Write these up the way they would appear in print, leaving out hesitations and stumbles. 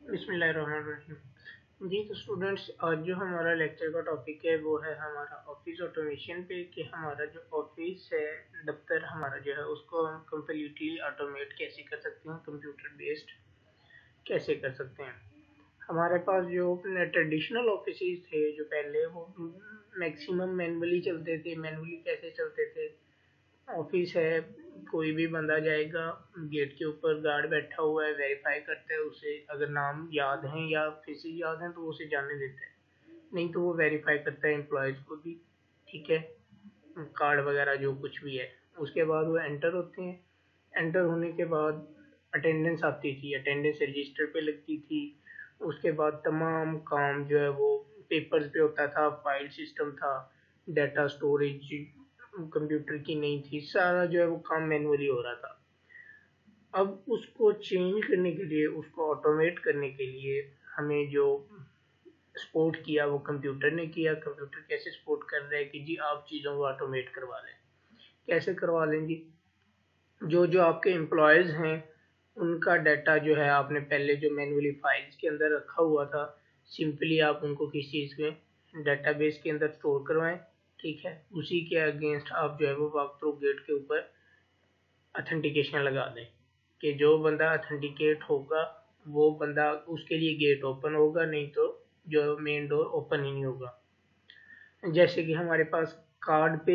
बिस्मिल्लाहिर्रहमानिर्रहीम। जी तो स्टूडेंट्स, आज जो हमारा लेक्चर का टॉपिक है वो है हमारा ऑफिस ऑटोमेशन पे, कि हमारा जो ऑफिस है, दफ्तर हमारा जो है, उसको हम कम्प्लीटली ऑटोमेट कैसे कर सकते हैं, कंप्यूटर बेस्ड कैसे कर सकते हैं। हमारे पास जो ट्रेडिशनल ऑफिस थे जो पहले, वो मैक्सिमम मैनुअली चलते थे। मैनुअली कैसे चलते थे? ऑफिस है, कोई भी बंदा जाएगा, गेट के ऊपर गार्ड बैठा हुआ है, वेरीफाई करता है उसे, अगर नाम याद है या फेसेस याद हैं तो उसे जाने देता है, नहीं तो वो वेरीफाई करता है एम्प्लॉयज को भी। ठीक है, कार्ड वगैरह जो कुछ भी है। उसके बाद वो एंटर होते हैं। एंटर होने के बाद अटेंडेंस आती थी, अटेंडेंस रजिस्टर पे लगती थी। उसके बाद तमाम काम जो है वो पेपर्स पे होता था, फाइल सिस्टम था, डाटा स्टोरेज कंप्यूटर की नहीं थी, सारा जो है वो काम मैनुअली हो रहा था। अब उसको चेंज करने के लिए, उसको ऑटोमेट करने के लिए, हमें जो सपोर्ट किया वो कंप्यूटर ने किया। कंप्यूटर कैसे सपोर्ट कर रहा है कि जी आप चीज़ों को ऑटोमेट करवा लें। कैसे करवा लें जी? जो जो आपके एम्प्लॉयज़ हैं उनका डाटा जो है, आपने पहले जो मैनुअली फाइल्स के अंदर रखा हुआ था, सिंपली आप उनको किस चीज़ में, डाटाबेस के अंदर स्टोर करवाएं। ठीक है, उसी के अगेंस्ट आप जो है वो वॉक थ्रू गेट के ऊपर अथेंटिकेशन लगा दें कि जो बंदा अथेंटिकेट होगा वो बंदा, उसके लिए गेट ओपन होगा, नहीं तो जो मेन डोर ओपन ही नहीं होगा। जैसे कि हमारे पास कार्ड पे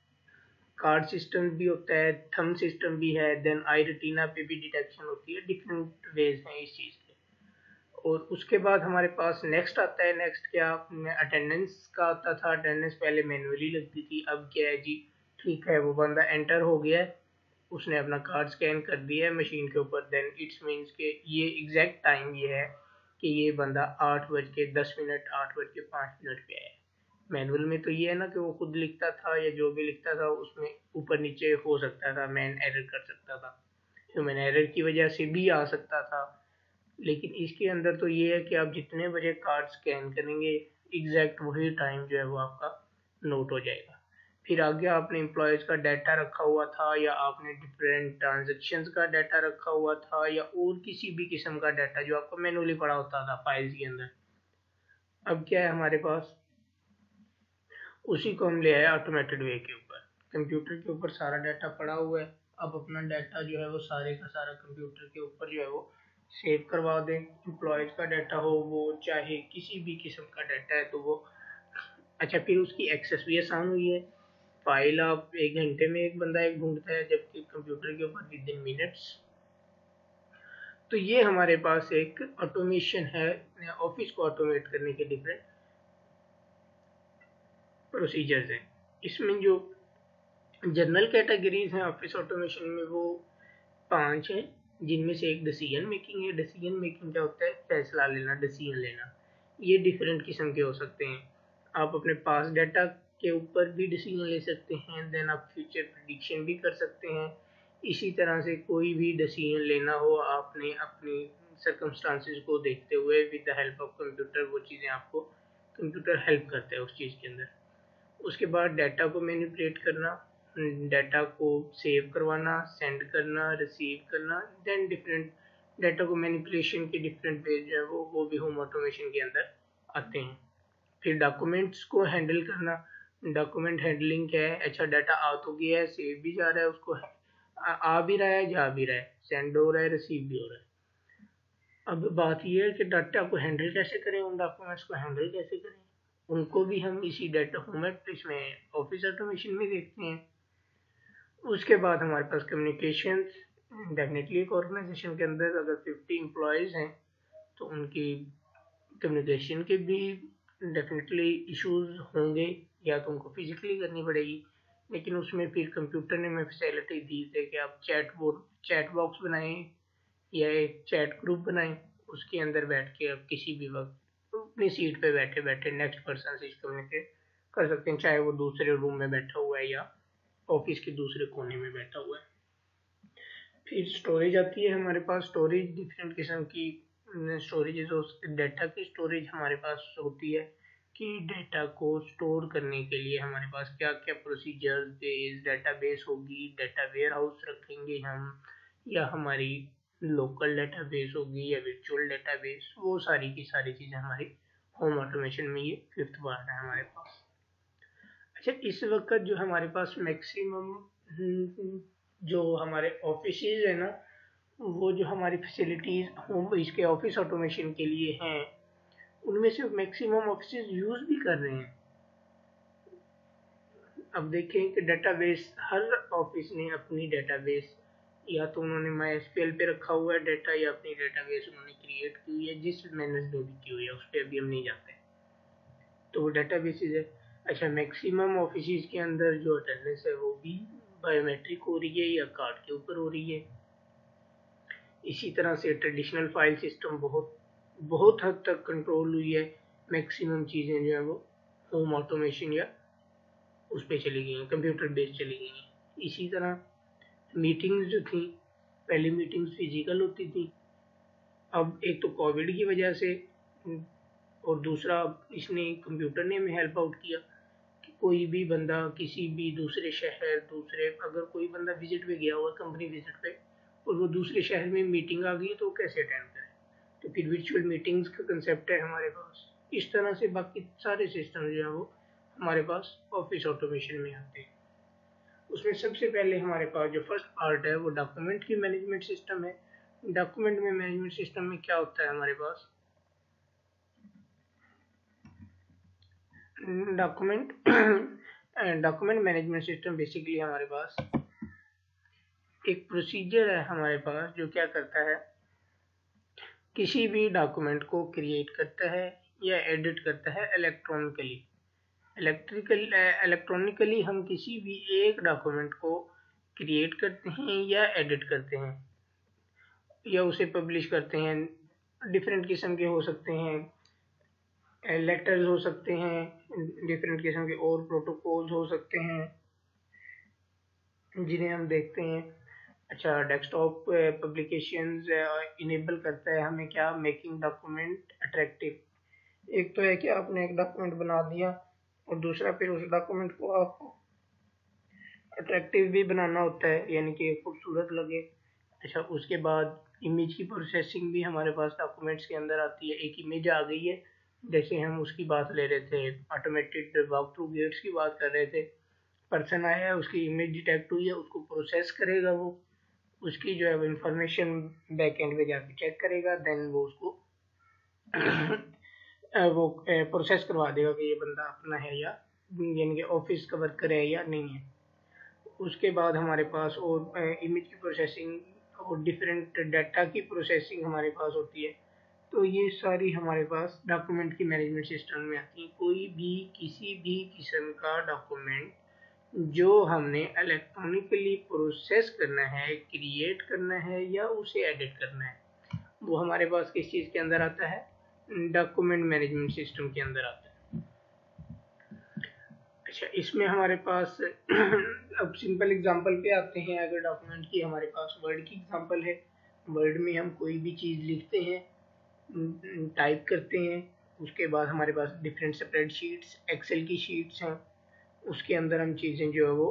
कार्ड सिस्टम भी होता है, थंब सिस्टम भी है, देन आई रेटिना पे भी डिटेक्शन होती है। डिफरेंट वेज हैं इस चीज़ के। और उसके बाद हमारे पास नेक्स्ट आता है। नेक्स्ट क्या, अटेंडेंस का आता था। अटेंडेंस पहले मैनुअली लगती थी, अब क्या है जी, ठीक है वो बंदा एंटर हो गया है, उसने अपना कार्ड स्कैन कर दिया है मशीन के ऊपर, देन इट्स मीन्स के ये एग्जैक्ट टाइम ये है कि ये बंदा 8:10, 8:05 पे आया है। मैनुअल में तो ये है ना कि वो खुद लिखता था, या जो भी लिखता था उसमें ऊपर नीचे हो सकता था, मैन एरर कर सकता था, ह्यूमन एरर की वजह से भी आ सकता था। लेकिन इसके अंदर तो ये है कि आप जितने बजे कार्ड स्कैन करेंगे, एग्जैक्ट वही टाइम जो है वो आपका नोट हो जाएगा। फिर आगे आपने एम्प्लॉयज़ का डाटा रखा हुआ था, या आपने डिफरेंट ट्रांजेक्शन्स का डाटा रखा हुआ था, या और किसी भी किस्म का डाटा जो आपको मैनुअली पड़ा होता था फाइल्स के अंदर। अब क्या है हमारे पास, उसी को हम ले आए ऑटोमेटेड वे के ऊपर। कंप्यूटर के ऊपर सारा डाटा पड़ा हुआ है। अब अपना डाटा जो है वो सारे का सारा कंप्यूटर के ऊपर जो है वो सेव करवा दें। एम्प्लॉयज़ का डाटा हो, वो चाहे किसी भी किस्म का डाटा है तो वो, अच्छा फिर उसकी एक्सेस भी आसान हुई है। फाइल आप 1 घंटे में एक बंदा एक ढूंढता है, जबकि कंप्यूटर के ऊपर विद इन मिनट्स। तो ये हमारे पास एक ऑटोमेशन है, ऑफिस को ऑटोमेट करने के डिफरेंट प्रोसीजर्स हैं। इसमें जो जनरल कैटेगरीज हैं ऑफिस ऑटोमेशन में, वो 5 हैं, जिनमें से एक डिसीजन मेकिंग है। डिसीजन मेकिंग क्या होता है? फैसला लेना, डिसीजन लेना। ये डिफरेंट किस्म के हो सकते हैं। आप अपने पास डाटा के ऊपर भी डिसीजन ले सकते हैं, देन आप फ्यूचर प्रिडिक्शन भी कर सकते हैं। इसी तरह से कोई भी डिसीजन लेना हो, आपने अपनी सर्कमस्टांसिस को देखते हुए with the help of computer वो चीज़ें आपको, कंप्यूटर हेल्प करता है उस चीज़ के अंदर। उसके बाद डाटा को मैनिपुलेट करना, डाटा को सेव करवाना, सेंड करना, रिसीव करना, देन डिफरेंट डाटा को मैनिपुलेशन के डिफरेंट वे जो है वो भी होम ऑटोमेशन के अंदर आते हैं। फिर डॉक्यूमेंट्स को हैंडल करना। डॉक्यूमेंट हैंडलिंग क्या है? अच्छा डाटा आ तो गया है, सेव भी जा रहा है, उसको आ भी रहा है, जा भी रहा है, सेंड हो रहा है, रिसीव भी हो रहा है। अब बात यह है कि डाटा को हैंडल कैसे करें, उन डॉक्यूमेंट्स को हैंडल कैसे करें, उनको भी हम इसी डाटा फॉर्मेट इसमें ऑफिस ऑटोमेशन में देखते हैं। उसके बाद हमारे पास कम्युनिकेशन। डेफिनेटली एक ऑर्गेनाइजेशन के अंदर अगर 50 एम्प्लॉयज़ हैं तो उनकी कम्युनिकेशन के भी डेफिनेटली इश्यूज होंगे, या तो उनको फिजिकली करनी पड़ेगी। लेकिन उसमें फिर कंप्यूटर ने हमें फैसिलिटी दी थी कि आप चैट बॉक्स बनाएं, या एक चैट ग्रुप बनाएं, उसके अंदर बैठ के आप किसी भी वक्त अपनी सीट पे बैठे बैठे नेक्स्ट पर्सन से कम्युनिकेट कर सकते हैं, चाहे वो दूसरे रूम में बैठा हुआ है या ऑफिस के दूसरे कोने में बैठा हुआ है। फिर स्टोरेज आती है हमारे पास। स्टोरेज डिफरेंट किस्म की स्टोरेज हो, डाटा की स्टोरेज हमारे पास होती है कि डाटा को स्टोर करने के लिए हमारे पास क्या क्या प्रोसीजर बेस डाटा बेस होगी, डाटा वेयर हाउस रखेंगे हम, या हमारी लोकल डेटाबेस होगी या वर्चुअल डेटाबेस, वो सारी की सारी चीज़ें हमारी होम ऑटोमेशन में ये 5th पार्ट है हमारे पास। अच्छा, इस वक्त जो हमारे पास मैक्सिमम जो हमारे ऑफिस है ना, वो जो हमारी फैसिलिटीज़ होम इसके ऑफिस ऑटोमेशन के लिए हैं, उनमें से मैक्सिमम ऑफिस यूज़ भी कर रहे हैं। अब देखें कि डेटाबेस, हर ऑफिस ने अपनी डेटाबेस, या तो उन्होंने MySQL पे रखा हुआ है डेटा, या अपनी डेटाबेस उन्होंने क्रिएट की हुई है, जिस मैनेज में भी की हुई है, उस पर अभी हम नहीं जाते, तो वो डेटाबेसेस है। अच्छा, मैक्सिमम ऑफिस के अंदर जो अटेंडेंस है वो भी बायोमेट्रिक हो रही है या कार्ड के ऊपर हो रही है। इसी तरह से ट्रेडिशनल फाइल सिस्टम बहुत हद तक कंट्रोल हुई है। मैक्सिमम चीज़ें जो है वो होम ऑटोमेशन या उस पर चली गई हैं, कंप्यूटर बेस्ड चली गई हैं। इसी तरह मीटिंग्स जो थी, पहली मीटिंग्स फिजिकल होती थी, अब एक तो कोविड की वजह से और दूसरा इसने कंप्यूटर ने हमें हेल्प आउट किया कि कोई भी बंदा किसी भी दूसरे शहर, अगर कोई बंदा विजिट पे गया हुआ कंपनी विजिट पे और वो दूसरे शहर में मीटिंग आ गई तो कैसे अटेंड करे, तो फिर वर्चुअल मीटिंग्स का कंसेप्ट है हमारे पास। इस तरह से बाकी सारे सिस्टम जो है वो हमारे पास ऑफिस ऑटोमेशन में आते हैं। उसमें सबसे पहले हमारे पास जो फर्स्ट पार्ट है वो डॉक्यूमेंट की मैनेजमेंट सिस्टम है। डॉक्यूमेंट में मैनेजमेंट सिस्टम में क्या होता है हमारे पास, डॉक्यूमेंट मैनेजमेंट सिस्टम बेसिकली हमारे पास एक प्रोसीजर है हमारे पास जो क्या करता है, किसी भी डॉक्यूमेंट को क्रिएट करता है या एडिट करता है इलेक्ट्रॉनिकली हम किसी भी एक डॉक्यूमेंट को क्रिएट करते हैं या एडिट करते हैं या उसे पब्लिश करते हैं। डिफरेंट किस्म के हो सकते हैं, लेटर्स हो सकते हैं, डिफरेंट किस्म के और प्रोटोकॉल्स हो सकते हैं जिन्हें हम देखते हैं। अच्छा, डेस्कटॉप पब्लिकेशंस इनेबल करता है हमें क्या, मेकिंग डॉक्यूमेंट अट्रैक्टिव। एक तो है कि आपने एक डॉक्यूमेंट बना दिया और दूसरा फिर उस डॉक्यूमेंट को आपको अट्रैक्टिव भी बनाना होता है, यानी कि खूबसूरत लगे। अच्छा, उसके बाद इमेज की प्रोसेसिंग भी हमारे पास डॉक्यूमेंट्स के अंदर आती है। एक इमेज आ गई है, जैसे हम उसकी बात ले रहे थे, ऑटोमेटेड वॉक थ्रू गेट्स की बात कर रहे थे, पर्सन आया है, उसकी इमेज डिटेक्ट हुई है, उसको प्रोसेस करेगा वो, उसकी जो है वो इंफॉर्मेशन बैक एंड में जाके चेक करेगा, देन वो उसको वो प्रोसेस करवा देगा कि ये बंदा अपना है या यानी कि ऑफिस का वर्कर है या नहीं है। उसके बाद हमारे पास और इमेज की प्रोसेसिंग और डिफरेंट डाटा की प्रोसेसिंग हमारे पास होती है। तो ये सारी हमारे पास डॉक्यूमेंट की मैनेजमेंट सिस्टम में आती है। कोई भी किसी भी किस्म का डॉक्यूमेंट जो हमने इलेक्ट्रॉनिकली प्रोसेस करना है, क्रिएट करना है या उसे एडिट करना है, वो हमारे पास किस चीज़ के अंदर आता है, डॉक्यूमेंट मैनेजमेंट सिस्टम के अंदर आता है। अच्छा, इसमें हमारे पास अब सिंपल एग्जांपल पे आते हैं। अगर डॉक्यूमेंट की हमारे पास वर्ड की एग्जांपल है, वर्ड में हम कोई भी चीज़ लिखते हैं, टाइप करते हैं, उसके बाद हमारे पास डिफरेंट स्प्रेडशीट्स, एक्सेल की शीट्स हैं, उसके अंदर हम चीज़ें जो है वो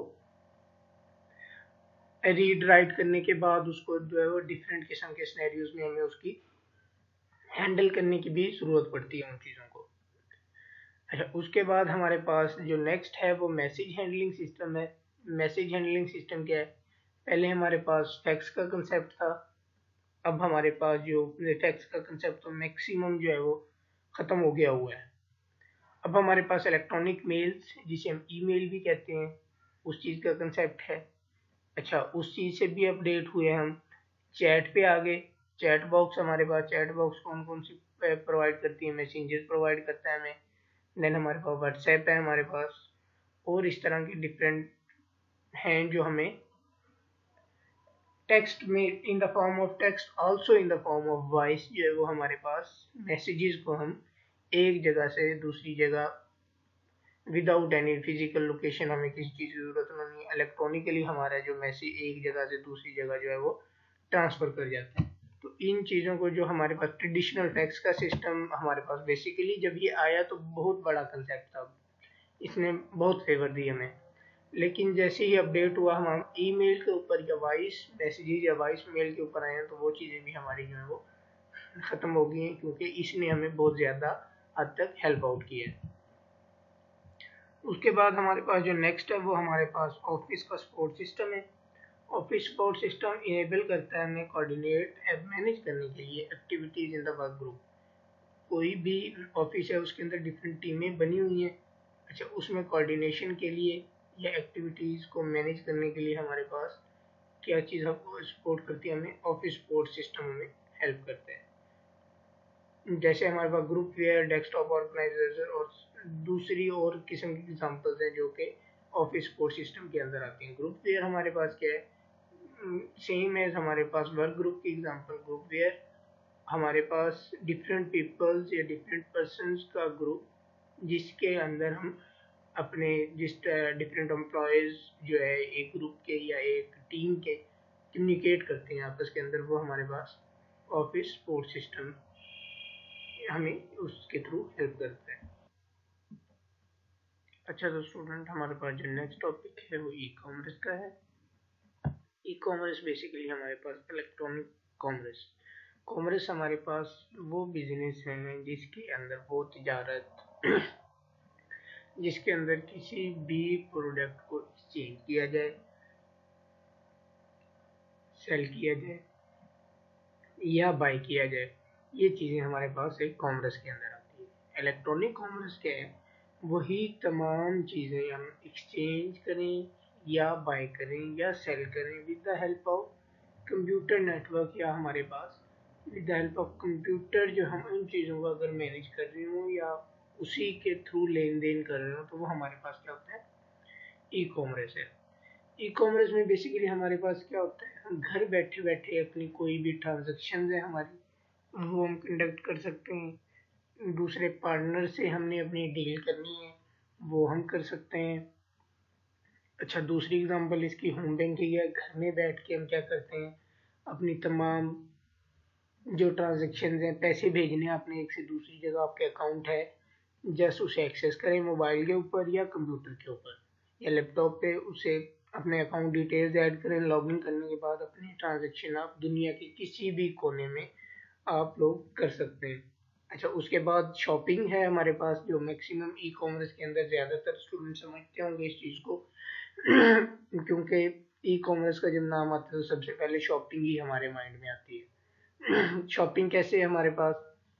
रीड राइट करने के बाद उसको जो है वो डिफरेंट किस्म के सिनेरियोज में हमें उसकी हैंडल करने की भी ज़रूरत पड़ती है उन चीज़ों को। अच्छा, उसके बाद हमारे पास जो नेक्स्ट है वो मैसेज हैंडलिंग सिस्टम है। मैसेज हैंडलिंग सिस्टम क्या है, पहले हमारे पास फैक्स का कंसेप्ट था, अब हमारे पास जो फैक्स का कंसेप्ट तो मैक्सिमम जो है वो ख़त्म हो गया हुआ है। अब हमारे पास इलेक्ट्रॉनिक मेल्स, जिसे हम ईमेल भी कहते हैं, उस चीज़ का कंसेप्ट है। अच्छा, उस चीज़ से भी अपडेट हुए हम, चैट पे आ गए। चैट बॉक्स हमारे पास, चैट बॉक्स कौन कौन सी प्रोवाइड करती है, मैसेंजर प्रोवाइड करता है हमें। देन हमारे पास व्हाट्सएप है हमारे पास, और इस तरह की डिफरेंट हैं जो हमें टेक्स्ट में in the form of text, also in the form of voice, जो है वो हमारे पास मैसेजेस को हम एक जगह से दूसरी जगह विदाउट एनी फिजिकल लोकेशन, हमें किसी चीज़ की ज़रूरत नहीं, इलेक्ट्रॉनिकली हमारा जो मैसेज एक जगह से दूसरी जगह जो है वो ट्रांसफ़र कर जाते हैं। तो इन चीज़ों को जो हमारे पास ट्रेडिशनल फैक्स का सिस्टम हमारे पास बेसिकली जब ये आया तो बहुत बड़ा कंसेप्ट था, इसने बहुत फेवर दी हमें। लेकिन जैसे ही अपडेट हुआ हम ईमेल के ऊपर या वॉइस मैसेजेस या वॉइस मेल के ऊपर आए हैं तो वो चीज़ें भी हमारी जो है वो ख़त्म हो गई हैं, क्योंकि इसने हमें बहुत ज़्यादा हद तक हेल्प आउट किया है। उसके बाद हमारे पास जो नेक्स्ट है वो हमारे पास ऑफिस का सपोर्ट सिस्टम है। ऑफिस सपोर्ट सिस्टम इनेबल करता है हमें कोऑर्डिनेट मैनेज करने के लिए activities in the work group. कोई भी ऑफिस है उसके अंदर डिफरेंट टीमें बनी हुई हैं। अच्छा, उसमें कोऑर्डिनेशन के लिए या एक्टिविटीज़ को मैनेज करने के लिए हमारे पास क्या चीज़ हमको सपोर्ट करती है, हमें ऑफिस सपोर्ट सिस्टम हमें हेल्प करता है। जैसे हमारे पास ग्रुप वेयर, डेस्कटॉप ऑर्गेनाइजर और दूसरी और किस्म की एग्जांपल्स हैं जो कि ऑफिस सपोर्ट सिस्टम के अंदर आती हैं। ग्रुप वेयर हमारे पास क्या है, सेम एज हमारे पास वर्क ग्रुप की एग्जांपल। ग्रुप वेयर हमारे पास डिफरेंट पीपल्स या डिफरेंट पर्सन्स का ग्रुप जिसके अंदर हम अपने डिफरेंट एम्प्लॉयज़ जो है एक ग्रुप के या एक टीम के कम्युनिकेट करते हैं आपस के अंदर, वो हमारे पास ऑफिस सपोर्ट सिस्टम हमें उसके थ्रू हेल्प करता है। अच्छा तो स्टूडेंट, हमारे पास जो नेक्स्ट टॉपिक है वो ई कॉमर्स का है। ई कॉमर्स बेसिकली हमारे पास इलेक्ट्रॉनिक कॉमर्स। कॉमर्स हमारे पास वो बिजनेस है जिसके अंदर वो तिजारत जिसके अंदर किसी भी प्रोडक्ट को एक्सचेंज किया जाए, सेल किया जाए या बाय किया जाए, ये चीज़ें हमारे पास एक कॉमर्स के अंदर आती है। इलेक्ट्रॉनिक कॉमर्स क्या है, वही तमाम चीज़ें हम एक्सचेंज करें या बाय करें या सेल करें with the help of computer network, या हमारे पास with the help of computer जो हम उन चीज़ों को अगर मैनेज कर रहे हों या उसी के थ्रू लेन देन कर रहे हो, तो वो हमारे पास क्या होता है, ई कॉमर्स है। ई कॉमर्स में बेसिकली हमारे पास क्या होता है, हम घर बैठे बैठे अपनी कोई भी ट्रांजेक्शन है हमारी वो हम कंडक्ट कर सकते हैं। दूसरे पार्टनर से हमने अपनी डील करनी है वो हम कर सकते हैं। अच्छा, दूसरी एग्जांपल इसकी होम बैंकिंग है। घर में बैठ के हम क्या करते हैं, अपनी तमाम जो ट्रांजेक्शन हैं, पैसे भेजने हैं अपने एक से दूसरी जगह, आपके अकाउंट है, जस्ट उसे एक्सेस करें मोबाइल के ऊपर या कंप्यूटर के ऊपर या लैपटॉप पे, उसे अपने अकाउंट डिटेल्स ऐड करें। लॉगिन करने के बाद अपनी ट्रांजेक्शन आप दुनिया के किसी भी कोने में आप लोग कर सकते हैं। अच्छा, उसके बाद शॉपिंग है हमारे पास, जो मैक्सिमम ई कॉमर्स के अंदर ज़्यादातर स्टूडेंट समझते होंगे इस चीज़ को क्योंकि ई कॉमर्स का जब नाम आता है तो सबसे पहले शॉपिंग ही हमारे माइंड में आती है। शॉपिंग कैसे है हमारे पास,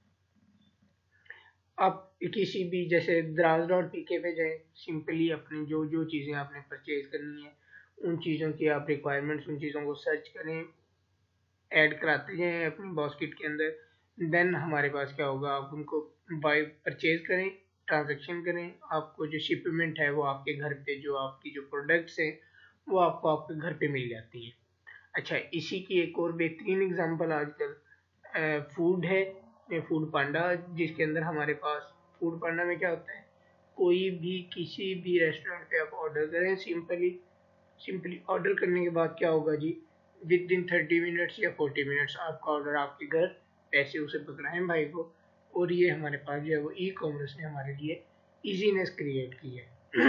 आप किसी भी जैसे Draz.pk पे जाएं, सिंपली अपनी जो जो चीज़ें आपने परचेज करनी है उन चीज़ों की आप रिक्वायरमेंट्स, उन चीज़ों को सर्च करें, ऐड कराते जाएं अपनी बास्केट के अंदर। देन हमारे पास क्या होगा, आप उनको बाय परचेज करें, ट्रांजैक्शन करें, आपको जो शिपमेंट है वो आपके घर पे, जो आपकी जो प्रोडक्ट्स हैं वो आपको आपके घर पे मिल जाती है। अच्छा, इसी की एक और बेहतरीन एग्जांपल आजकल फूड है, फूड पांडा, जिसके अंदर हमारे पास फूड पांडा में क्या होता है, कोई भी किसी भी रेस्टोरेंट पे आप ऑर्डर करें, सिंपली ऑर्डर करने के बाद क्या होगा जी, विद इन 30 मिनट्स या 40 मिनट्स आपका ऑर्डर आपके घर, पैसे उसे पकड़ाएं भाई को, और ये हमारे पास जो है वो ई कॉमर्स ने हमारे लिए इजीनेस क्रिएट की है।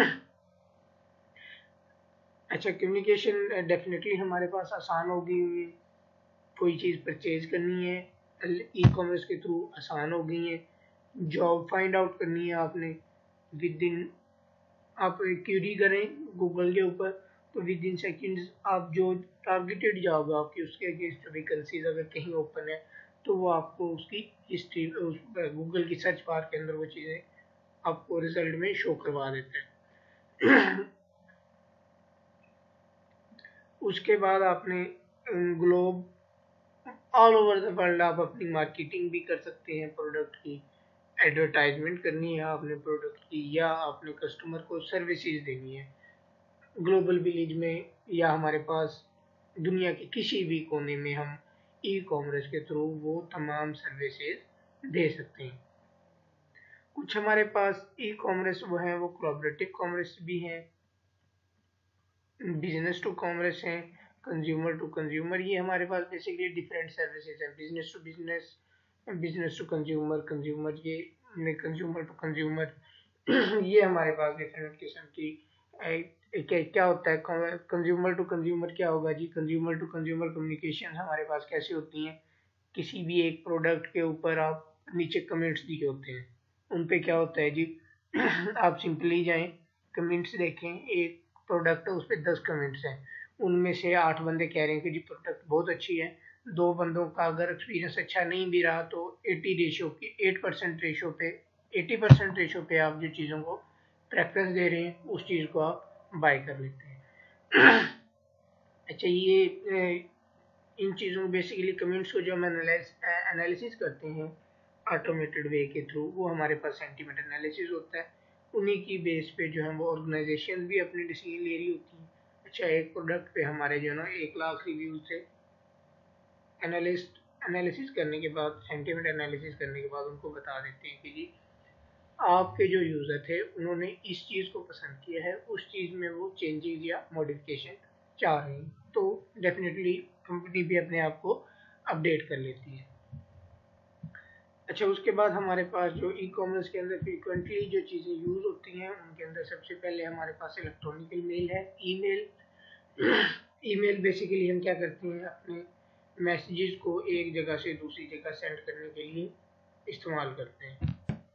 अच्छा, कम्युनिकेशन डेफिनेटली हमारे पास आसान हो गई हुई है। कोई चीज़ परचेज करनी है ई कॉमर्स के थ्रू आसान हो गई है। जॉब फाइंड आउट करनी है आपने, विद इन आप क्यूरी करें गूगल के ऊपर तो विद इन सेकेंड्स आप जो टारगेटेड जॉब है आपकी उसके अगेंस्ट वैकेंसीज अगर कहीं ओपन है तो वो आपको उसकी हिस्ट्री उस गूगल की सर्च बार के अंदर वो चीज़ें आपको रिजल्ट में शो करवा देते हैं। उसके बाद आपने globe all over the world आप अपनी मार्केटिंग भी कर सकते हैं, प्रोडक्ट की एडवर्टाइजमेंट करनी है आपने प्रोडक्ट की, या आपने कस्टमर को सर्विसेज देनी है ग्लोबल विलेज में, या हमारे पास दुनिया के किसी भी कोने में हम ई कॉमर्स के थ्रू वो तमाम सर्विसेज दे सकते हैं। कुछ हमारे पास ई कॉमर्स वो हैं, वो कोलैबोरेटिव कॉमर्स भी हैं, बिजनेस टू कॉमर्स हैं, कंज्यूमर टू कंज्यूमर। ये हमारे पास बेसिकली डिफरेंट सर्विसेज हैं, business to business, business to consumer, consumer ये कंज्यूमर टू कंज्यूमर। ये हमारे पास डिफरेंट किस्म की क्या होता है कंज्यूमर टू कंज्यूमर, क्या होगा जी, कंज्यूमर टू कंज्यूमर कम्युनिकेशन हमारे पास कैसे होती हैं। किसी भी एक प्रोडक्ट के ऊपर आप नीचे कमेंट्स दिए होते हैं, उन पे क्या होता है जी आप सिंपली जाएं, कमेंट्स देखें, एक प्रोडक्ट है उस पर 10 कमेंट्स हैं, उनमें से 8 बंदे कह रहे हैं कि जी प्रोडक्ट बहुत अच्छी है, 2 बंदों का अगर एक्सपीरियंस अच्छा नहीं भी रहा तो 8% रेशो पे 80% रेशो पे आप जो चीज़ों को प्रेफरेंस दे रहे हैं उस चीज़ को आप बाय कर लेते हैं। अच्छा, ये इन चीज़ों को बेसिकली कमेंट्स को जो हम एनालिसिस करते हैं ऑटोमेटेड वे के थ्रू, वो हमारे पास सेंटीमेंट एनालिसिस होता है। उन्हीं की बेस पे जो है वो ऑर्गेनाइजेशन भी अपनी डिसीजन ले रही होती है। अच्छा, एक प्रोडक्ट पे हमारे जो है ना 1 लाख रिव्यू से एनालिसिस करने के बाद, सेंटीमेंट एनालिसिस करने के बाद उनको बता देते हैं कि जी आपके जो यूज़र थे उन्होंने इस चीज़ को पसंद किया है, उस चीज़ में वो चेंजेस या मॉडिफिकेशन चाह रहे हैं, तो डेफिनेटली कंपनी भी अपने आप को अपडेट कर लेती है। अच्छा, उसके बाद हमारे पास जो ई कॉमर्स के अंदर फ्रीक्वेंटली जो चीज़ें यूज़ होती हैं उनके अंदर सबसे पहले हमारे पास इलेक्ट्रॉनिकल मेल है, ईमेल। ईमेल बेसिकली हम क्या करते हैं, अपने मैसेजेस को एक जगह से दूसरी जगह सेंड करने के लिए इस्तेमाल करते हैं।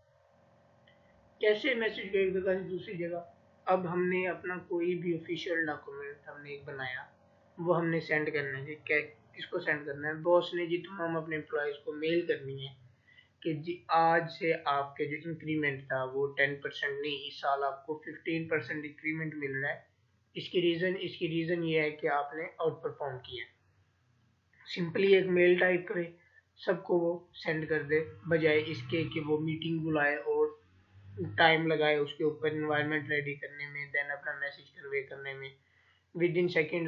कैसे मैसेज को एक जगह से दूसरी जगह, अब हमने अपना कोई भी ऑफिशियल डॉक्यूमेंट हमने एक बनाया, वो हमने सेंड करना है, किसको सेंड करना है, बॉस ने जी तमाम अपने एम्प्लॉयज़ को मेल करनी है कि जी आज से आपके जो इंक्रीमेंट था वो 10% नहीं, इस साल आपको 15% इंक्रीमेंट मिल रहा है। इसकी रीज़न ये है कि आपने आउट परफॉर्म किया। सिंपली एक मेल टाइप करे, सबको वो सेंड कर दे, बजाय इसके कि वो मीटिंग बुलाए और टाइम लगाए उसके ऊपर इन्वायरमेंट रेडी करने में, देन अपना मैसेज कन्वे करने में। विद इन सेकेंड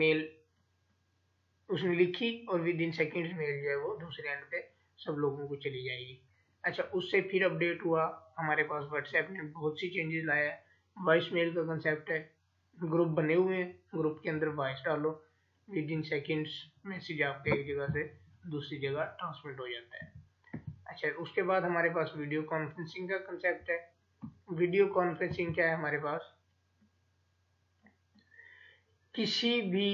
उसने लिखी और विद इन सेकेंड्स मेल जो है वो दूसरे एंड पे सब लोगों को चली जाएगी। अच्छा, उससे फिर अपडेट हुआ, हमारे पास व्हाट्सएप ने बहुत सी चेंजेस लाया है। वॉइस मेल का कंसेप्ट है, ग्रुप बने हुए हैं, ग्रुप के अंदर वॉइस डालो, विद इन सेकेंड्स मैसेज आपके एक जगह से दूसरी जगह ट्रांसमिट हो जाता है। अच्छा, उसके बाद हमारे पास वीडियो कॉन्फ्रेंसिंग का कंसेप्ट है। वीडियो कॉन्फ्रेंसिंग क्या है हमारे पास, किसी भी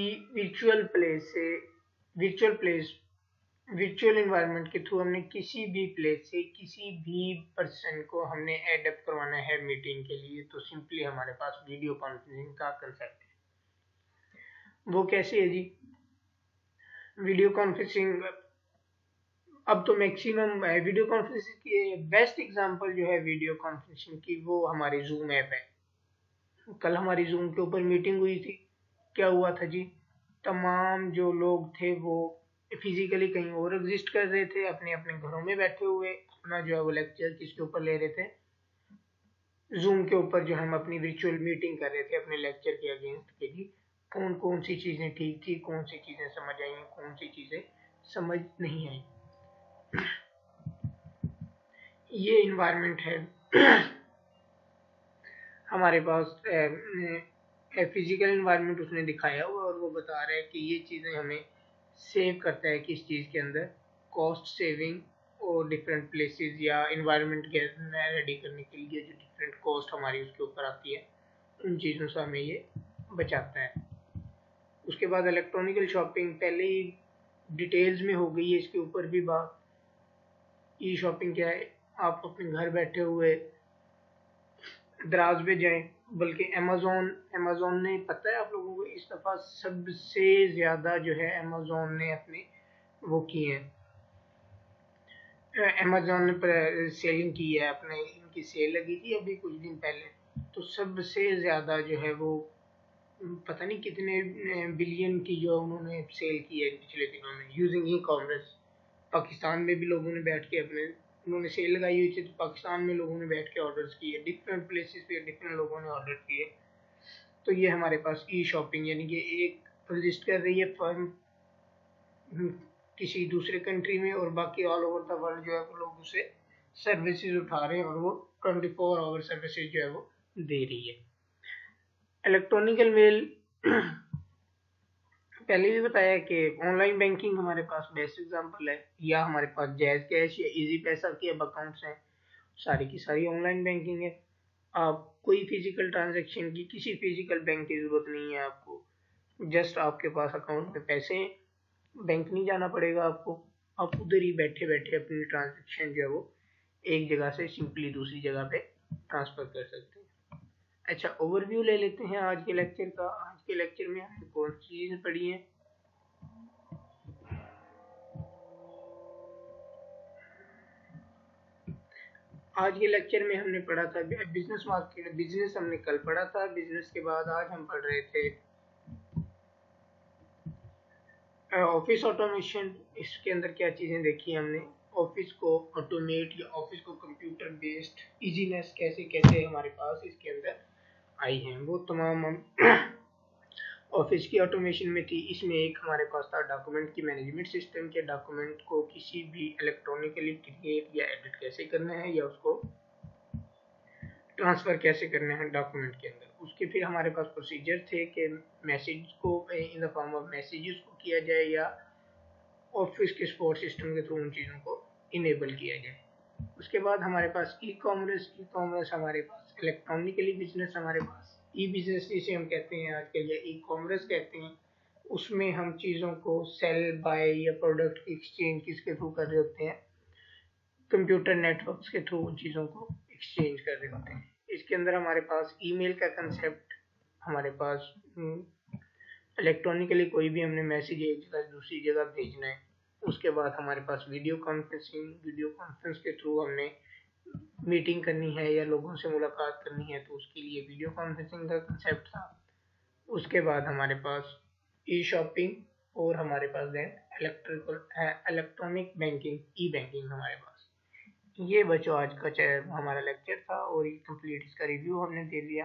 वर्चुअल इन्वायरमेंट के थ्रू हमने किसी भी प्लेस से किसी भी पर्सन को हमने एडप्ट करवाना है मीटिंग के लिए, तो सिंपली हमारे पास वीडियो कॉन्फ्रेंसिंग का कंसेप्ट है। वो कैसे है जी, वीडियो कॉन्फ्रेंसिंग अब तो मैक्सिमम वीडियो कॉन्फ्रेंसिंग की बेस्ट एग्जांपल जो है वीडियो कॉन्फ्रेंसिंग की, वो हमारी जूम ऐप है। कल हमारी जूम के ऊपर मीटिंग हुई थी, क्या हुआ था जी, तमाम जो लोग थे वो फिजिकली कहीं और एग्जिस्ट कर रहे थे, अपने अपने घरों में बैठे हुए अपना जो है वो लेक्चर किसके ऊपर ले रहे थे, जूम के ऊपर जो हम अपनी वर्चुअल मीटिंग कर रहे थे अपने लेक्चर के अगेंस्ट के जी कौन कौन सी चीज़ें ठीक थी, कौन सी चीज़ें समझ आई, कौन सी चीज़ें समझ नहीं आई। ये इन्वायरमेंट है हमारे पास। फिजिकल इन्वायरमेंट उसने दिखाया हुआ और वो बता रहा है कि ये चीज़ें हमें सेव करता है किस चीज़ के अंदर, कॉस्ट सेविंग और डिफरेंट प्लेसेस या इन्वायरमेंट के रेडी करने के लिए जो डिफरेंट कॉस्ट हमारी उसके ऊपर आती है, उन चीज़ों से हमें ये बचाता है। उसके बाद इलेक्ट्रॉनिकल शॉपिंग पहले ही डिटेल्स में हो गई है, इसके ऊपर भी बात। ई शॉपिंग क्या है, आप अपने घर बैठे हुए दराज पे जाएं, बल्कि अमेज़ोन ने, पता है आप लोगों को, इस दफ़ा सबसे ज़्यादा जो है अमेज़ोन ने अपने वो किए हैं, अमेज़ोन ने सेलिंग की है अपने, इनकी सेल लगी थी अभी कुछ दिन पहले, तो सबसे ज़्यादा जो है वो पता नहीं कितने बिलियन की जो उन्होंने सेल की है पिछले दिनों में यूजिंग ई कॉमर्स। पाकिस्तान में भी लोगों ने बैठ के अपने, उन्होंने सेल लगाई हुई थी तो पाकिस्तान में लोगों ने बैठ के ऑर्डर्स किए, डिफरेंट प्लेसेस पे डिफरेंट लोगों ने ऑर्डर किए। तो ये हमारे पास ई शॉपिंग, यानी कि एक रजिस्ट कर रही है फर्म किसी दूसरे कंट्री में और बाकी ऑल ओवर द वर्ल्ड जो है वो लोग उसे सर्विसेज उठा रहे हैं और वो 24 आवर सर्विसेज जो है वो दे रही है। इलेक्ट्रॉनिकल मेल पहले भी बताया कि ऑनलाइन बैंकिंग हमारे पास बेस्ट एग्जांपल है, या हमारे पास जैज़ कैश या इजी पैसा की अब अकाउंट्स हैं, सारी की सारी ऑनलाइन बैंकिंग है। आप कोई फिजिकल ट्रांजैक्शन की, किसी फिजिकल बैंक की ज़रूरत नहीं है आपको। जस्ट आपके पास अकाउंट में पैसे हैं, बैंक नहीं जाना पड़ेगा आपको। आप उधर ही बैठे बैठे अपनी ट्रांजैक्शन जो है वो एक जगह से सिंपली दूसरी जगह पे ट्रांसफ़र कर सकते हैं। अच्छा, ओवरव्यू ले लेते हैं आज के लेक्चर का। आज के लेक्चर में हमने कौन सी चीज़ें पढ़ी हैं। आज के लेक्चर में हमने पढ़ा था बिजनेस मार्केट, बिजनेस हमने कल पढ़ा था। बिजनेस के बाद आज हम पढ़ रहे थे ऑफिस ऑटोमेशन। इसके अंदर क्या चीज़ें देखी हमने, ऑफिस को ऑटोमेट या ऑफिस को कंप्यूटर बेस्ड इजीनेस कैसे कैसे हमारे पास इसके अंदर आई हैं, वो तमाम हम ऑफिस की ऑटोमेशन में थी। इसमें एक हमारे पास था डॉक्यूमेंट की मैनेजमेंट सिस्टम के, डॉक्यूमेंट को किसी भी इलेक्ट्रॉनिकली क्रिएट या एडिट कैसे करना है या उसको ट्रांसफ़र कैसे करना है डॉक्यूमेंट के अंदर। उसके फिर हमारे पास प्रोसीजर थे कि मैसेज को in the form of messages को किया जाए या ऑफिस के सपोर्ट सिस्टम के थ्रू उन चीज़ों को इनेबल किया जाए। उसके बाद हमारे पास ई कॉमर्स हमारे पास इलेक्ट्रॉनिकली बिजनेस, हमारे पास ई बिजनेस जिसे हम कहते हैं आजकल या ई कॉमर्स कहते हैं। उसमें हम चीज़ों को सेल बाय या प्रोडक्ट एक्सचेंज किसके थ्रू कर रहे होते हैं, कंप्यूटर नेटवर्क्स के थ्रू उन चीज़ों को एक्सचेंज कर रहे होते हैं। इसके अंदर हमारे पास ईमेल का कंसेप्ट, हमारे पास इलेक्ट्रॉनिकली कोई भी हमने मैसेज एक जगह से दूसरी जगह भेजना है। उसके बाद हमारे पास वीडियो कॉन्फ्रेंस के थ्रू हमने मीटिंग करनी है या लोगों से मुलाकात करनी है तो उसके लिए वीडियो कॉन्फ्रेंसिंग का कंसेप्ट था। उसके बाद हमारे पास ई शॉपिंग और हमारे पास then electronic banking, e banking हमारे पास। ये बच्चों आज का हमारा लेक्चर था और ये कंप्लीट इसका रिव्यू हमने दे दिया।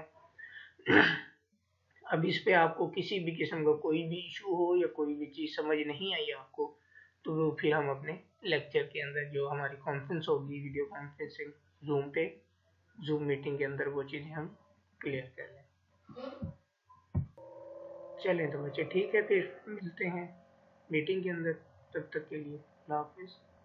अब इस पे आपको किसी भी किस्म का कोई भी इशू हो या कोई भी चीज़ समझ नहीं आई आपको तो वो फिर हम अपने लेक्चर के अंदर जो हमारी कॉन्फ्रेंस होगी, वीडियो कॉन्फ्रेंसिंग जूम मीटिंग के अंदर वो चीज़ें हम क्लियर कर लें। चलें तो बच्चे ठीक है, फिर मिलते हैं मीटिंग के अंदर। तब तक के लिए अल्लाह हाफिज़।